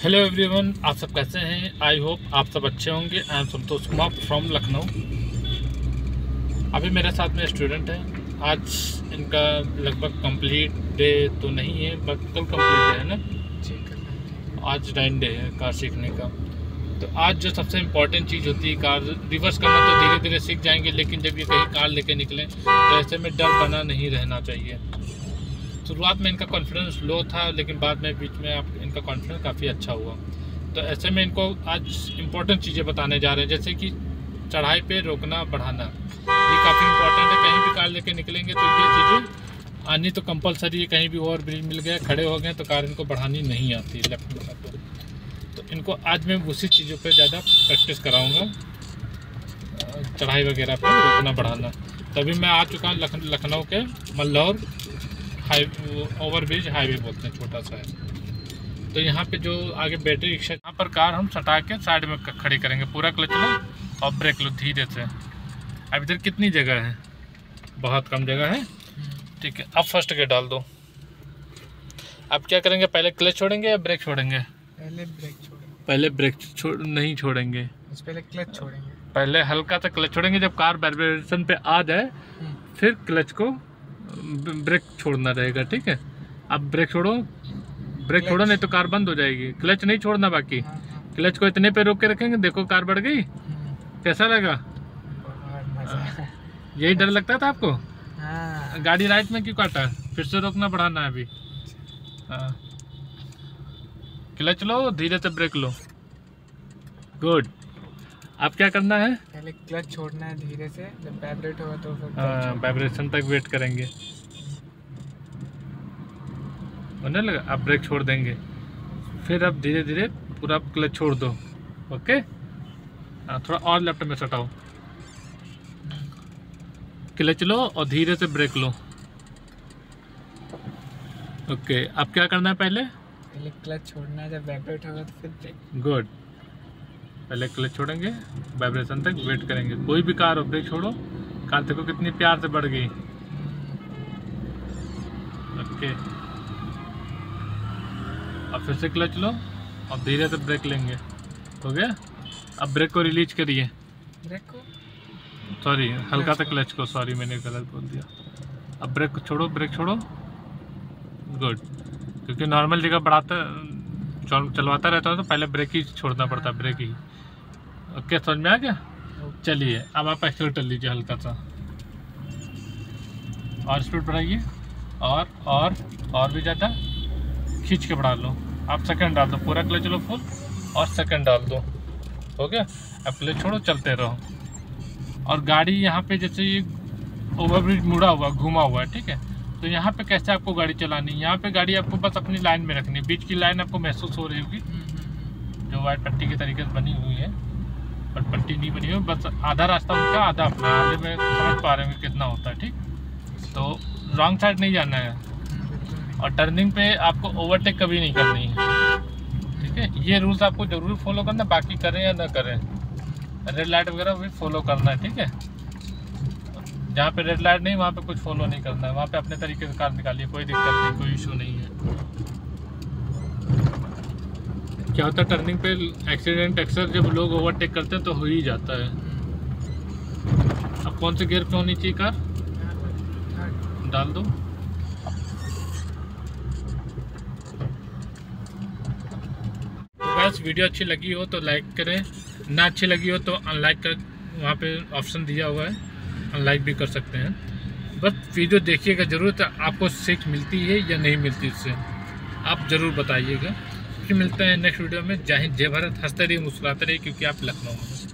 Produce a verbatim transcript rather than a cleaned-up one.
Hello everyone, आप सब कैसे हैं? आई होप आप सब अच्छे होंगे। I am Santosh Kumar from Lucknow. अभी मेरे साथ में स्टूडेंट हैं। आज इनका लगभग कंप्लीट डे तो नहीं है, बट कल कंप्लीट डे है ना। आज नाइन डे है कार सीखने का। तो आज जो सबसे इम्पोर्टेंट चीज़ होती है, कार रिवर्स करना तो धीरे धीरे सीख जाएंगे, लेकिन जब ये कहीं कार लेके निकलें तो ऐसे में डर बना नहीं रहना चाहिए। शुरुआत में इनका कॉन्फिडेंस लो था, लेकिन बाद में बीच में आप इनका कॉन्फिडेंस काफ़ी अच्छा हुआ। तो ऐसे में इनको आज इम्पोर्टेंट चीज़ें बताने जा रहे हैं, जैसे कि चढ़ाई पे रोकना बढ़ाना। ये काफ़ी इम्पोर्टेंट है। कहीं भी कार लेके निकलेंगे तो ये चीज़ें आनी तो कंपलसरी है। कहीं भी ओवर ब्रिज मिल गया, खड़े हो गए तो कार इनको बढ़ानी नहीं आती लेफ्ट में। तो, तो इनको आज मैं उसी चीज़ों पर ज़्यादा प्रैक्टिस कराऊँगा, चढ़ाई वगैरह पर रोकना बढ़ाना। तभी मैं आ चुका हूँ लख, लखनऊ के Mallaur high over bridge highway बोलते हैं, छोटा सा है। तो यहाँ पे जो आगे बैटरी रिक्शा, यहाँ पर कार हम सटा के साइड में खड़ी करेंगे। पूरा क्लच लो और ब्रेक लो धीरे से। अब इधर कितनी जगह है? बहुत कम जगह है, ठीक है। अब फर्स्ट गियर डाल दो। अब क्या करेंगे, पहले क्लच छोड़ेंगे या ब्रेक छोड़ेंगे? पहले ब्रेक छोड़ेंगे। पहले ब्रेक छोड़ नहीं छोड़ेंगे, पहले क्लच छोड़ेंगे। पहले हल्का सा क्लच छोड़ेंगे। जब कार वाइब्रेशन पे आ जाए फिर क्लच को ब्रेक छोड़ना रहेगा, ठीक है। अब ब्रेक छोड़ो, ब्रेक छोड़ो नहीं तो कार बंद हो जाएगी। क्लच नहीं छोड़ना बाकी। हाँ, हाँ। क्लच को इतने पे रोक के रखेंगे, देखो कार बढ़ गई। कैसा लगा? यही डर लगता था आपको? हाँ। गाड़ी राइट में क्यों काटा? फिर से रोकना बढ़ाना है अभी। हाँ। क्लच लो, धीरे से ब्रेक लो। गुड। अब क्या करना है? पहले क्लच छोड़ना है धीरे से, जब वाइब्रेट होगा तो फिर वाइब्रेशन तक वेट करेंगे। होने लगा, अब ब्रेक छोड़ देंगे। फिर अब धीरे धीरे पूरा क्लच छोड़ दो। ओके, हाँ, थोड़ा और लेफ्ट में सटाओ। क्लच लो और धीरे से ब्रेक लो। ओके, अब क्या करना है? पहले पहले क्लच छोड़ना है, जब वाइब्रेट होगा तो फिर ब्रेक। गुड। पहले क्लच छोड़ेंगे, वाइब्रेशन तक वेट करेंगे। कोई भी कार हो, ब्रेक छोड़ो। कार देखो कितनी प्यार से बढ़ गई। ओके, अब फिर से क्लच लो और धीरे से ब्रेक लेंगे। हो गया। अब ब्रेक को रिलीज करिए। ब्रेक को सॉरी हल्का सा क्लच को, सॉरी मैंने गलत बोल दिया। अब ब्रेक को छोड़ो, ब्रेक छोड़ो। गुड। क्योंकि नॉर्मल जगह बढ़ाता चलवाता रहता है तो पहले ब्रेक ही छोड़ना पड़ता है, ब्रेक ही। ओके, समझ में आ गया? चलिए, अब आप एक्सीलरेटर लीजिए हल्का सा और स्पीड बढ़ाइए, और और और भी ज़्यादा खींच के बढ़ा लो। आप सेकंड डाल दो, पूरा क्लच लो फुल और सेकंड डाल दो। हो गया। अब क्लच छोड़ो, चलते रहो। और गाड़ी यहाँ पे जैसे ये ओवरब्रिज मुड़ा हुआ, घुमा हुआ है, ठीक है। तो यहाँ पे कैसे आपको गाड़ी चलानी है? यहाँ पे गाड़ी आपको बस अपनी लाइन में रखनी है। बीच की लाइन आपको महसूस हो रही होगी, जो वाइट पट्टी के तरीके से बनी हुई है, पर पट्टी नहीं बनी हुई। बस आधा रास्ता उनका, आधा अपना। आधे में समझ पा रहे होंगे कितना होता है, ठीक। तो रॉन्ग साइड नहीं जाना है, और टर्निंग पे आपको ओवरटेक कभी नहीं करनी है, ठीक है। ये रूल्स आपको जरूर फॉलो करना, बाकी करें या ना करें। रेड लाइट वगैरह भी फॉलो करना है, ठीक है। जहाँ पे रेड लाइट नहीं, वहाँ पे कुछ फॉलो नहीं करना है। वहाँ पे अपने तरीके से कार निकालिए, कोई दिक्कत नहीं, कोई इशू नहीं है। क्या होता है टर्निंग पे एक्सीडेंट अक्सर जब लोग ओवरटेक करते हैं तो हो ही जाता है। अब कौन से गियर पे होनी चाहिए कार? डाल दो। तो बस वीडियो अच्छी लगी हो तो लाइक करें, ना अच्छी लगी हो तो अनलाइक कर, वहाँ पे ऑप्शन दिया हुआ है, अनलाइक भी कर सकते हैं। बस वीडियो देखिएगा जरूर, तो आपको सीख मिलती है या नहीं मिलती, इससे आप ज़रूर बताइएगा। फिर मिलते हैं नेक्स्ट वीडियो में। जय हिंद, जय भारत। हंसते रहिए, मुस्कुराते रहिए, क्योंकि आप लखनऊ में।